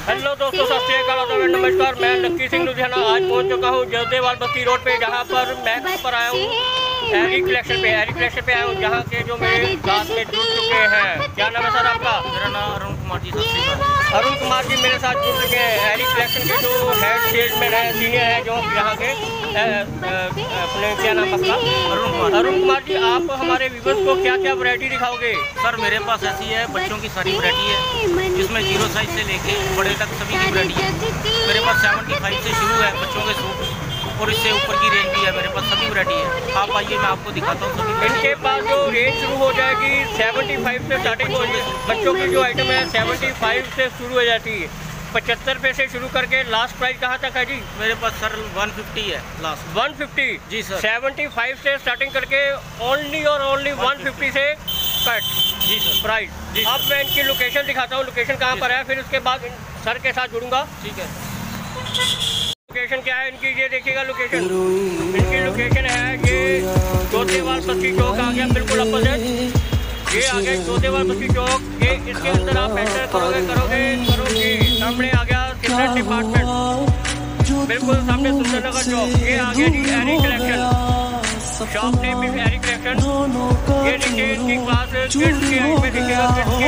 Hello दोस्तों, सत श्री अकाल, नमस्कार। मैं लक्की सिंह लुधियाना आज पहुंच चुका हूं जलदेवाल बस्ती रोड पे, जहां पर मैक्स पर आया हूं। एरी कलेक्शन पे आया हूं, जहां के जो मेरे साथ में जुड़ चुके हैं। क्या नाम है सर आपका? मेरा नाम अरुण कुमार जी। अरुण कुमार जी मेरे साथ जुड़ चुके हैं। एरी कलेक्शन के जो हेड सेल्समैन है, सीनियर है, जो यहाँ के अपने क्या नाम आपका? अरुण कुमार जी, आप हमारे व्यूअर्स को क्या क्या वैरायटी दिखाओगे? सर मेरे पास ऐसी है, बच्चों की सारी वैरायटी है, जिसमें 0 साइज से लेके बड़े तक सभी की वैरायटी है। मेरे पास 75 से शुरू है बच्चों के सूट, और इससे ऊपर की रेंज भी है। मेरे पास सभी वैरायटी है। आप आइए, मैं आपको दिखाता हूँ सभी। इनके पास जो रेंज शुरू हो जाएगी 75 से स्टार्टिंग हो जाएगी। बच्चों की जो आइटम है 75 से शुरू हो जाती है। 75 रुपये से शुरू करके लास्ट प्राइस कहाँ तक है जी? मेरे पास सर 150 है लास्ट। 150 जी सर। 75 से स्टार्टिंग करके ओनली और ओनली 150 से कट जी सर प्राइस जी। अब मैं इनकी लोकेशन दिखाता हूँ, लोकेशन कहाँ पर है, फिर उसके बाद सर के साथ जुड़ूंगा। ठीक है। लोकेशन क्या है इनकी, ये देखिएगा लोकेशन। इनकी लोकेशन है ये जोतेवाल बस्ती चौक आ गया, बिल्कुल अपोजिट। ये आ गया जोतेवाल बस्ती चौक। ये इसके अंदर आप एंटर करोगे सामने आ गया सिमरन डिपार्टमेंट, बिल्कुल सामने सुंदरनगर चौक। ये आ गया जी Eri collection, shop name is Eri collection. ये देखिए इसकी क्लास किड्स की हाइट में दिखेगा,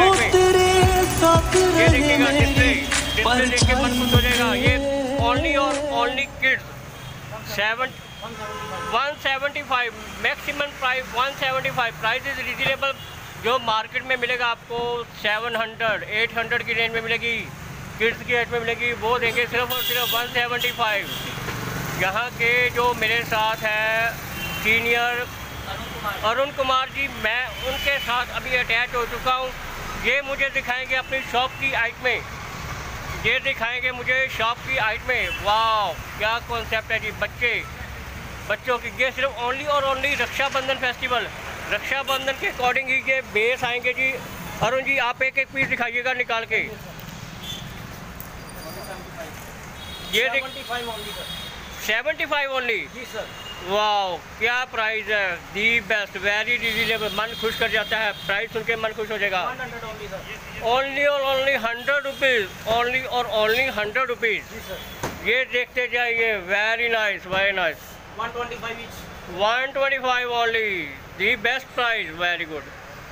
ये देखिएगा डिस्प्ले देख के मन खुश हो जाएगा। ये ओनली और only kids 175 maximum price 175। Price is reasonable. जो मार्केट में मिलेगा आपको 700 800 की रेंज में मिलेगी, किड्स की रेट में मिलेगी, वो देंगे सिर्फ और सिर्फ 175। यहाँ के जो मेरे साथ है सीनियर अरुण कुमार जी, मैं उनके साथ अभी अटैच हो चुका हूँ। ये मुझे दिखाएंगे अपनी शॉप की आइट में, ये दिखाएंगे मुझे शॉप की आइट में। वाह क्या कॉन्सेप्ट है जी। बच्चों की ये सिर्फ ओनली और ओनली रक्षाबंधन फेस्टिवल, रक्षाबंधन के अकॉर्डिंग ही ये बेस आएंगे जी। अरुण जी आप एक पीस दिखाइएगा निकाल के। ये 75 ओनली जी सर। वाह क्या प्राइस है, दी बेस्ट, वेरी रिजनेबल। मन खुश कर जाता है, प्राइस सुन के मन खुश हो जाएगा। ओनली और ओनली 100 रुपीज़, ओनली और ओनली 100 रुपीज़। ये देखते जाइए, very nice very nice. 125 only, the best price, very good.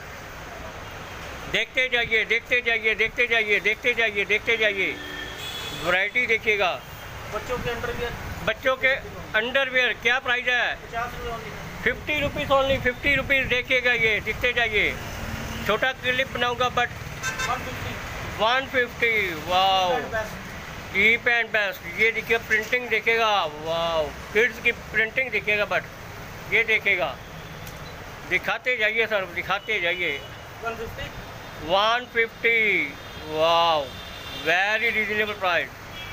देखते जाइए देखते जाइए देखते जाइए देखते जाइए देखते जाइए, वैरायटी देखिएगा। बच्चों के अंडरवियर क्या प्राइस है? 50 रुपीज़ ओनली, 50 रुपीज़। देखिएगा ये, दिखते जाइए। छोटा क्लिप बनाऊंगा but 150। Wow cheap and best. ये देखिए प्रिंटिंग देखेगा, वाओ किड्स की प्रिंटिंग दिखेगा, बट ये देखेगा। दिखाते जाइए सर, दिखाते जाइए। 150 वाओ वेरी रिजनेबल प्राइस।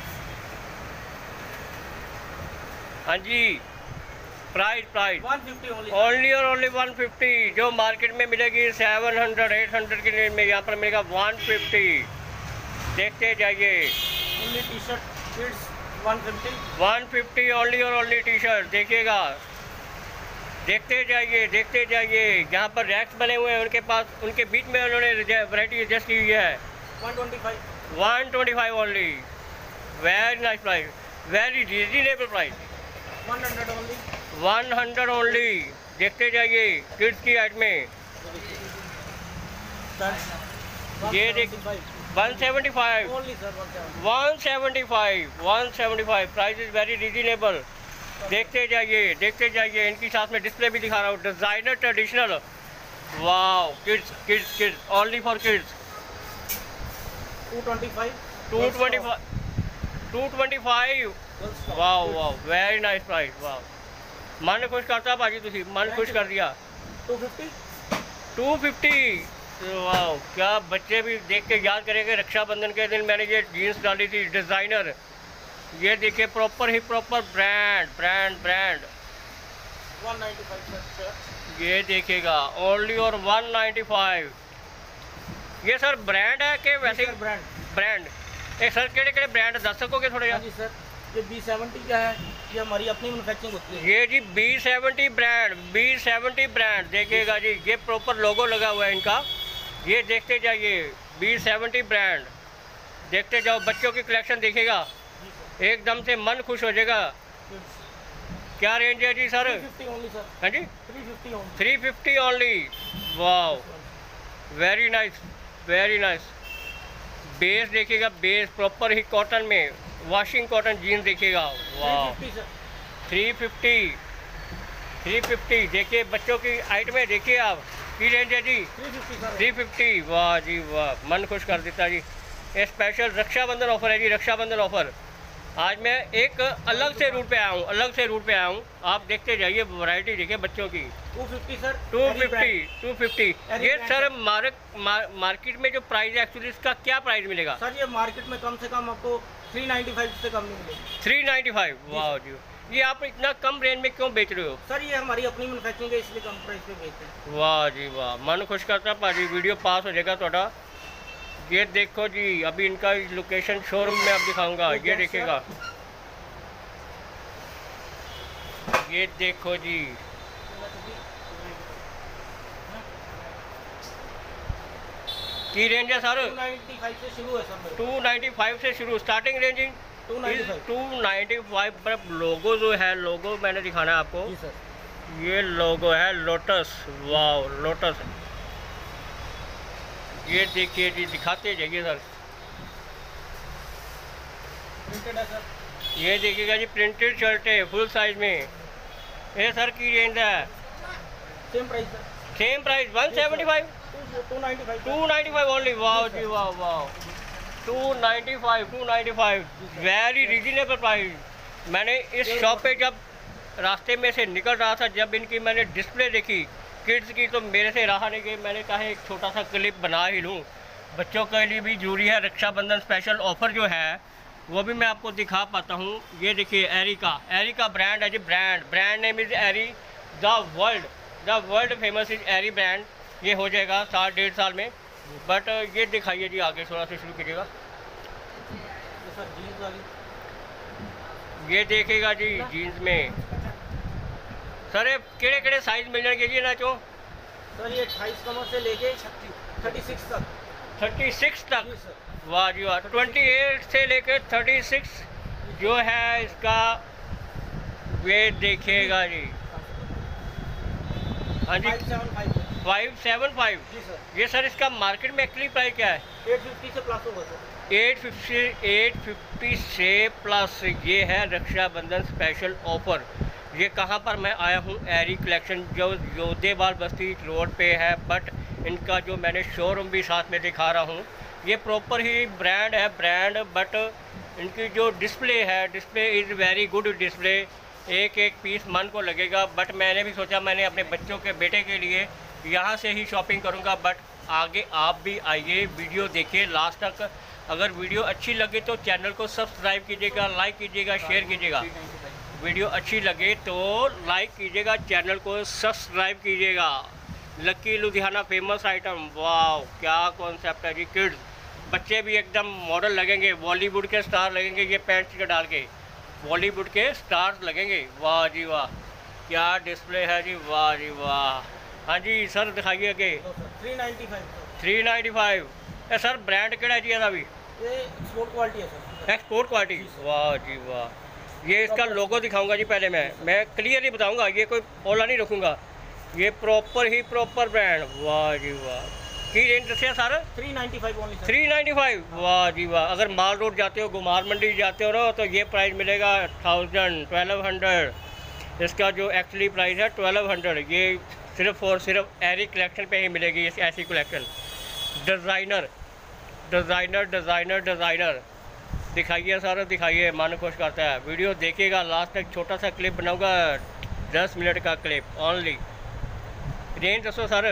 हाँ जी प्राइस 150 ओनली और ओनली 150। जो मार्केट में मिलेगी 700 800 की रेंज में, यहाँ पर मिलेगा 150। देखते जाइए। टी शर्ट किड्स 150 ओनली और ओनली टी शर्ट देखिएगा। देखते जाइए देखते जाइए। यहाँ पर रैक्स बने हुए हैं उनके पास, उनके बीच में उन्होंने वैरायटी एडजस्ट की हुई है। 125 only, very nice price, very reasonable price. 100 only. देखते जाइए किड्स की आइट में। ये देख 175 175 प्राइस इज वेरी रिजनेबल। देखते जाइए देखते जाइए। इनकी साथ में डिस्प्ले भी दिखा रहा हूँ, designer traditional. Wow kids kids kids only for kids. 225 wow wow very nice price. Wow मन खुश करता भाजी, तुसी मन खुश कर दिया। 250 वाओ क्या बच्चे भी देख के याद करेंगे। रक्षाबंधन के दिन मैंने ये जीन्स डाली थी डिज़ाइनर। ये देखिए प्रॉपर ही प्रॉपर ब्रांड ब्रांड ब्रांड। 195 ये देखिएगा ओनली और 195। ये सर ब्रांड है कि वैसे ब्रांड एक सर केड़े ब्रांड दस सकोगे थोड़े? जी सर, ये B70 का है, ये हमारी अपनी मैन्युफैक्चरिंग होती है। ये जी B70 ब्रांड देखिएगा जी। ये प्रॉपर लोगो लगा हुआ है इनका, ये देखते जाइए। B70 ब्रांड देखते जाओ, बच्चों की कलेक्शन देखेगा एकदम से मन खुश हो जाएगा। क्या रेंज है जी सर? 350 only sir. हाँ जी 350 only. 350 only. Wow, very nice very nice. Base देखिएगा, बेस प्रॉपर ही कॉटन में, वॉशिंग कॉटन जीन्स देखिएगा। वाह 350 350। देखिए बच्चों की हाइट में देखिए आप, की रेंज है जी 350। वाह जी वाह, मन खुश कर देता जी। ये स्पेशल रक्षाबंधन ऑफर है जी, रक्षाबंधन ऑफर। आज मैं एक अलग से रूट पे आया हूँ, अलग से रूट पे आया हूँ। आप देखते जाइए, वैरायटी देखिए बच्चों की। 250 सर। 250। ये सर मार्केट में जो प्राइस है एक्चुअली इसका क्या प्राइस मिलेगा सर? ये मार्केट में कम से कम आपको 395 से कम नहीं मिलेगी। 395। वाह जी, ये आप इतना कम रेंज में क्यों बेच रहे हो? सर ये हमारी अपनी मैन्युफैक्चरिंग है, इसलिए कम प्राइस पे बेचते हैं। वाह जी वाह, मन खुश करता है पाजी। वीडियो पास हो जाएगा थोड़ा। ये देखो जी, अभी इनका लोकेशन शोरूम में आप दिखाऊंगा। ये देखिएगा, ये देखो जी, की रेंज है सर? 295 से शुरू है सर। 295 से शुरू, स्टार्टिंग रेंजिंग 295। पर लोगो जो है, लोगो मैंने दिखाना है आपको। जी सर। ये लोगो है लोटस। वाह लोटस, ये देखिए जी, दिखाते जाइए सर। प्रिंटेड है सर। ये देखिएगा जी, प्रिंटेड शर्ट है फुल साइज में। ये सर की रेंज है? Same price sir. Same price 175। 295 only. वाह जी वाह वाह, 295 वेरी रीजनेबल प्राइस। मैंने इस शॉप पे जब रास्ते में से निकल रहा था, जब इनकी मैंने डिस्प्ले देखी किड्स की, तो मेरे से रहा नहीं कि मैंने कहा एक छोटा सा क्लिप बना ही लूँ। बच्चों के लिए भी जरूरी है। रक्षाबंधन स्पेशल ऑफ़र जो है वो भी मैं आपको दिखा पाता हूँ। ये देखिए, एरिका ब्रांड है जी, brand name is Eri. The world famous is Eri brand. ये हो जाएगा 1.5 साल में। बट ये दिखाइए जी, आगे थोड़ा सा शुरू कीजिएगा। ये देखेगा जी, जीन्स में सर ये केड़े साइज मिल जाएंगे जी नाचो? सर ये 28 कमर से लेके 36 तक। 36 तक। वाह जी वाह, 28 से लेकर 36 जो है इसका वेट देखिएगा जी। हाँ जी 575 जी सर। ये सर इसका मार्केट में एक्चुअली प्राइस क्या है? 850 से प्लस होगा सर। 850 से प्लस। ये है रक्षाबंधन स्पेशल ऑफर। ये कहाँ पर मैं आया हूँ? एरी कलेक्शन, जो योधेवाल बस्ती रोड पे है। बट इनका जो मैंने शोरूम भी साथ में दिखा रहा हूँ, ये प्रॉपर ही ब्रांड है, ब्रांड। बट इनकी जो डिस्प्ले है, display is very good display. एक पीस मन को लगेगा। बट मैंने भी सोचा मैंने अपने बच्चों के बेटे के लिए यहाँ से ही शॉपिंग करूँगा। बट आगे आप भी आइए, वीडियो देखिए लास्ट तक। अगर वीडियो अच्छी लगे तो चैनल को सब्सक्राइब कीजिएगा, लाइक कीजिएगा, शेयर कीजिएगा। वीडियो अच्छी लगे तो लाइक कीजिएगा, चैनल को सब्सक्राइब कीजिएगा। Lucky Ludhiana famous item. वाह क्या कॉन्सेप्ट है जी। किड्स बच्चे भी एकदम मॉडल लगेंगे, बॉलीवुड के स्टार लगेंगे। ये पैंट शर्ट डाल के बॉलीवुड के स्टार्स लगेंगे। वाह जी वाह, क्या डिस्प्ले है जी। वाह जी वाह। हाँ जी सर दिखाइए आगे। 395। सर ब्रांड केड़ा है जी? अभी ये एक्सपोर्ट क्वालिटी है सर। Export quality. वाह जी वाह। ये इसका लोगो दिखाऊंगा जी पहले। मैं क्लियरली बताऊंगा, ये कोई ओला नहीं रखूँगा। ये प्रॉपर ब्रांड। वाह जी वाह। की रेंज दसिया सर? 395 ओनली। 395। वाह जी वाह। अगर माल रोड जाते हो, गुमार मंडी जाते हो ना, तो ये प्राइस मिलेगा 1200। इसका जो एक्चुअली प्राइस है 1200। ये सिर्फ और सिर्फ एरी कलेक्शन पे ही मिलेगी ऐसी कलेक्शन। डिज़ाइनर दिखाइए सर, दिखाइए, मन खुश करता है। वीडियो देखिएगा लास्ट तक। छोटा सा क्लिप बनाऊंगा, 10 मिनट का क्लिप ओनली। रेंज दसो सर?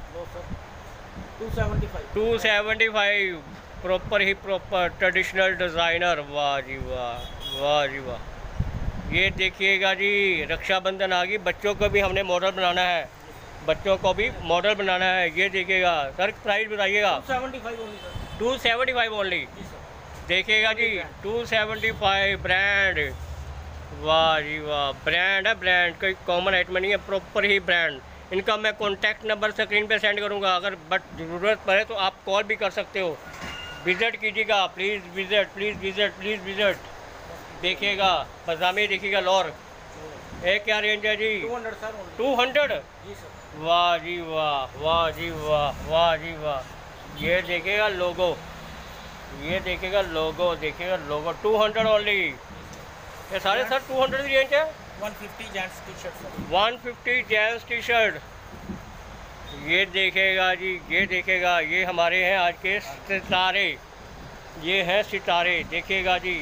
275। Proper traditional designer. वाह जी वाह, वाह जी वाह। ये देखिएगा जी, रक्षाबंधन आ गई, बच्चों को भी हमने मॉडल बनाना है, बच्चों को भी मॉडल बनाना है। ये देखिएगा सर, प्राइस बताइएगा। 275 ओनली। देखिएगा जी, 275 ब्रांड। वाह जी वाह, ब्रांड है, ब्रांड कोई कॉमन आइटम नहीं है, प्रॉपर ही ब्रांड। इनका मैं कॉन्टैक्ट नंबर स्क्रीन पे सेंड करूंगा। अगर बट ज़रूरत पड़े तो आप कॉल भी कर सकते हो। विज़िट कीजिएगा, please visit, please visit, please visit. देखिएगा पजामे, देखिएगा लॉर। एक क्या रेंज है जी? 200 सर। 200। जी सर। वाह जी वाह, वाह जी वाह, वाह जी वाह। ये देखिएगा लोगो, ये देखिएगा लोगो, देखिएगा लोगो। 200 ओनली। ये सारे सर 200 की रेंज है। 150 gents T shirt sir. 150 gents T shirt. ये देखेगा जी, ये देखेगा, ये हमारे हैं आज के सितारे, ये हैं सितारे। देखिएगा जी,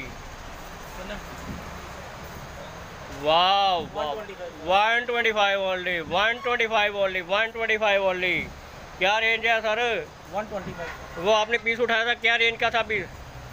वाह वाह। 125 ओनली, 125 ओनली, 125 ओनली। क्या रेंज है सर? 125। वो आपने पीस उठाया था, क्या रेंज का था पीस?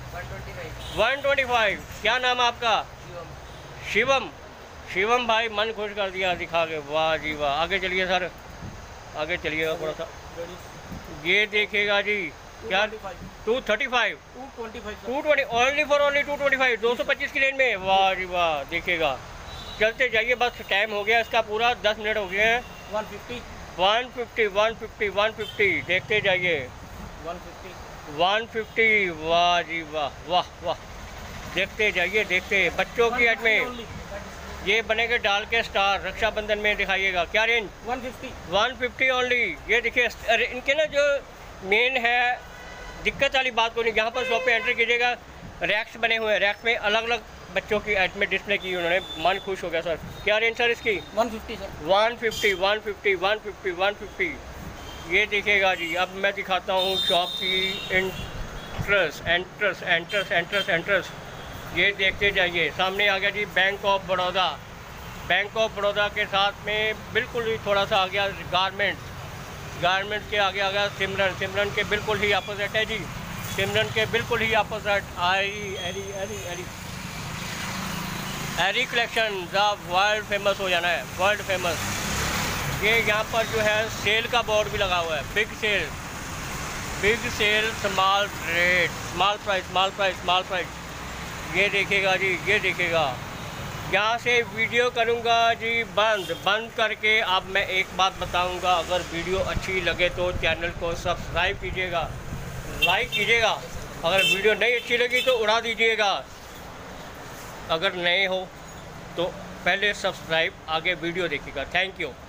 125। क्या नाम है आपका? शिवम। शिवम भाई मन खुश कर दिया दिखा के, वाह जी वाह। आगे चलिए सर, आगे चलिएगा थोड़ा सा। ये देखिएगा जी, क्या 235, 220 ओनली फॉर ओनली 225, 225 की रेंज में। वाह जी वाह। देखिएगा, चलते जाइए, बस टाइम हो गया इसका पूरा, 10 मिनट हो गए हैं। 150, 150, 150, 150। देखते जाइए। 150, 150। वाह जी वाह, वाह वाह। देखते जाइए, देखते। बच्चों की एड में ये बनेगा डाल के स्टार, रक्षाबंधन में दिखाइएगा। क्या रेंज? 150, 150 ओनली। ये देखिए इनके ना जो मेन है दिक्कत वाली बात को नहीं, यहाँ पर शॉप पे एंटर कीजिएगा, रैक्स बने हुए हैं, रैक्स में अलग अलग बच्चों की आइटमें डिस्प्ले की उन्होंने। मन खुश हो गया सर। क्या रेंज सर इसकी? 150 सर। 150, 150, 150, 150। ये देखिएगा जी, अब मैं दिखाता हूँ शॉप की entrance, entrance, entrance, entrance, entrance. ये देखते जाइए, सामने आ गया जी bank of Baroda. Bank of Baroda के साथ में बिल्कुल ही थोड़ा सा आ गया गारमेंट्स, गारमेंट्स के आगे आ गया सिमरन। सिमरन के बिल्कुल ही अपोजिट है जी, सिमरन के बिल्कुल ही opposite Eri collection, the world famous हो जाना है, वर्ल्ड फेमस। ये यहाँ पर जो है सेल का बोर्ड भी लगा हुआ है, big sale, big sale, small rate, small price, small price, small price. ये देखेगा जी, ये देखेगा। यहाँ से वीडियो करूँगा जी बंद करके। अब मैं एक बात बताऊँगा, अगर वीडियो अच्छी लगे तो चैनल को सब्सक्राइब कीजिएगा, लाइक कीजिएगा। अगर वीडियो नहीं अच्छी लगी तो उड़ा दीजिएगा। अगर नए हो तो पहले सब्सक्राइब, आगे वीडियो देखिएगा। Thank you.